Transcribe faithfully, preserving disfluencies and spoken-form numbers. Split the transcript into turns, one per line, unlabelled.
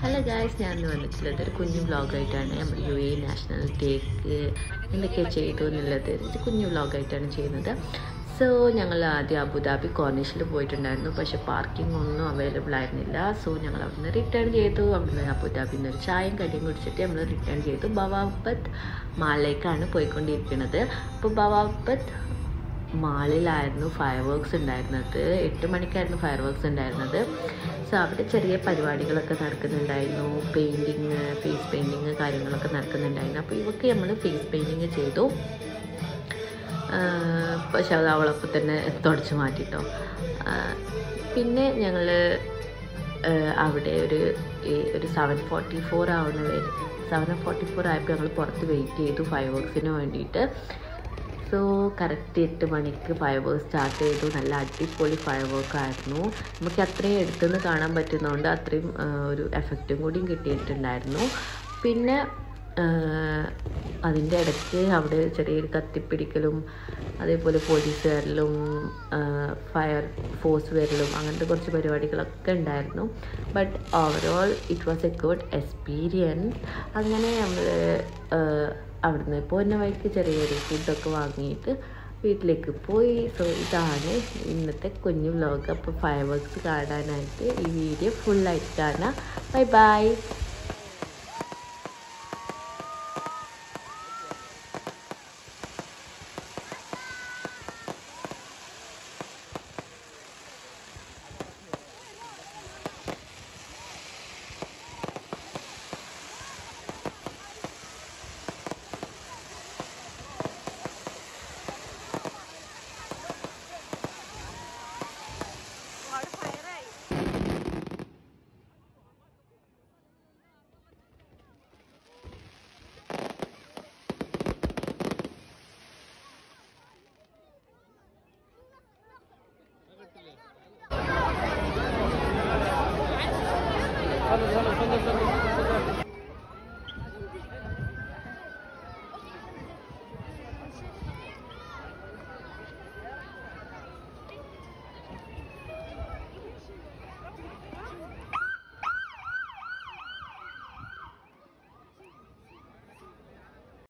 Hello guys, ഞാൻ ഇന്ന് വന്നിട്ടുള്ളത് ഒരു കുഞ്ഞു വ്ളോഗായിട്ടാണ്. നമ്മൾ യു എ നാഷണൽ ഡേക്ക് എന്തൊക്കെ ചെയ്തു എന്നുള്ളത് ഒരു കുഞ്ഞു വ്ളോഗായിട്ടാണ് ചെയ്യുന്നത്. സോ ഞങ്ങൾ ആദ്യം അബുദാബി കോർണിഷിൽ പോയിട്ടുണ്ടായിരുന്നു, പക്ഷേ പാർക്കിംഗ് ഒന്നും അവൈലബിൾ ആയിരുന്നില്ല. സോ ഞങ്ങൾ അവിടുന്ന് റിട്ടേൺ ചെയ്തു. അവിടുന്ന് അബുദാബിയിൽ നിന്ന് ഒരു ചായയും കടിയും കുടിച്ചിട്ട് നമ്മൾ റിട്ടേൺ ചെയ്തു. ബവാബത്ത് മാളിലേക്കാണ് പോയിക്കൊണ്ടിരിക്കുന്നത്. അപ്പോൾ ബവാബത്ത് മാളിലായിരുന്നു ഫയർ വർക്ക്സ് ഉണ്ടായിരുന്നത്. എട്ട് മണിക്കായിരുന്നു ഫയർ വർക്ക്സ് ഉണ്ടായിരുന്നത്. സോ അവിടെ ചെറിയ പരിപാടികളൊക്കെ നടക്കുന്നുണ്ടായിരുന്നു. പെയിൻറ്റിങ്, ഫേസ് പെയിൻറ്റിങ് കാര്യങ്ങളൊക്കെ നടക്കുന്നുണ്ടായിരുന്നു. അപ്പോൾ ഇവർക്ക് നമ്മൾ ഫേസ് പെയിൻറ്റിങ് ചെയ്തു. പക്ഷെ അത് അവളപ്പോൾ തന്നെ തുടച്ച് മാറ്റിട്ടോ. പിന്നെ ഞങ്ങൾ അവിടെ ഒരു ഒരു സെവൻ ഫോർട്ടി ഫോർ ആവുന്ന വരെ സെവൻ ഫോർട്ടി ഫോർ ആയപ്പോൾ ഞങ്ങൾ പുറത്ത് വെയിറ്റ് ചെയ്തു ഫയർ വർക്ക്സിന് വേണ്ടിയിട്ട്. സോ കറക്റ്റ് എട്ട് മണിക്ക് ഫയർ വർക്ക് സ്റ്റാർട്ട് ചെയ്തു. നല്ല അടിപൊളി ഫയർ വർക്കായിരുന്നു. നമുക്ക് അത്രയും എടുത്തുനിന്ന് കാണാൻ പറ്റുന്നതുകൊണ്ട് അത്രയും ഒരു എഫക്റ്റും കൂടിയും കിട്ടിയിട്ടുണ്ടായിരുന്നു. പിന്നെ അതിൻ്റെ ഇടയ്ക്ക് അവിടെ ചെറിയൊരു കത്തിപ്പിടിക്കലും അതേപോലെ പോലീസ് വരലും ഫയർ ഫോഴ്സ് വരലും അങ്ങനത്തെ കുറച്ച് പരിപാടികളൊക്കെ ഉണ്ടായിരുന്നു. But overall it was a good experience. അങ്ങനെ നമ്മൾ അവിടുന്ന് പോകുന്ന വഴിക്ക് ചെറിയൊരു ഫുഡൊക്കെ വാങ്ങിയിട്ട് വീട്ടിലേക്ക് പോയി. സോ ഇതാണ് ഇന്നത്തെ കുഞ്ഞു വ്ലോഗ്. അപ്പോൾ ഫയർ വർക്ക്സ് കാണാനായിട്ട് ഈ വീഡിയോ ഫുള്ളായിട്ട് കാണാം. Bye bye. Solo, solo, solo, solo.